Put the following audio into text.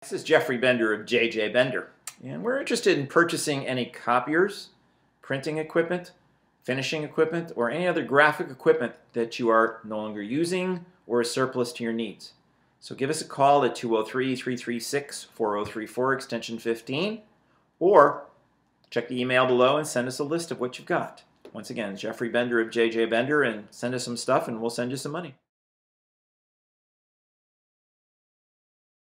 This is Jeffrey Bender of JJ Bender, and we're interested in purchasing any copiers, printing equipment, finishing equipment, or any other graphic equipment that you are no longer using or is surplus to your needs. So give us a call at 203-336-4034 extension 15, or check the email below and send us a list of what you've got. Once again, Jeffrey Bender of JJ Bender, and send us some stuff and we'll send you some money.